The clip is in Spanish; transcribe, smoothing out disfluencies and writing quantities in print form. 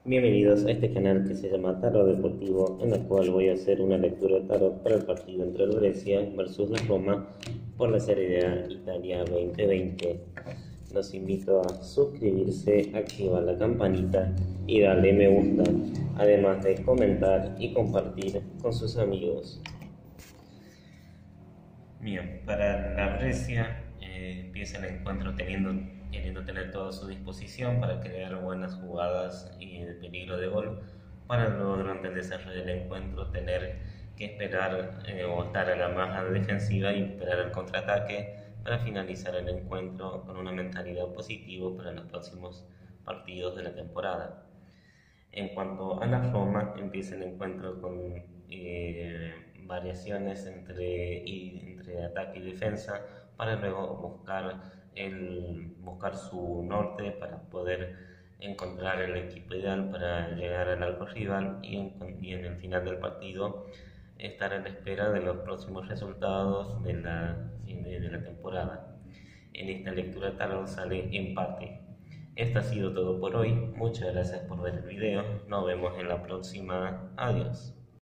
Bienvenidos a este canal que se llama Tarot Deportivo, en el cual voy a hacer una lectura de tarot para el partido entre el Brescia versus la Roma por la Serie A Italia 2020. Los invito a suscribirse, activar la campanita y darle me gusta, además de comentar y compartir con sus amigos. Bien, para la Brescia empieza el encuentro queriendo tener todo a su disposición para crear buenas jugadas y de peligro de gol, para luego durante el desarrollo del encuentro tener que esperar o estar a la marca defensiva y esperar el contraataque para finalizar el encuentro con una mentalidad positiva para los próximos partidos de la temporada. En cuanto a la Roma, empieza el encuentro con variaciones entre ataque y defensa para luego buscar su norte para poder encontrar el equipo ideal para llegar al arco rival y en el final del partido estar a la espera de los próximos resultados de la temporada. En esta lectura tarot sale empate. Esto ha sido todo por hoy. Muchas gracias por ver el video. Nos vemos en la próxima. Adiós.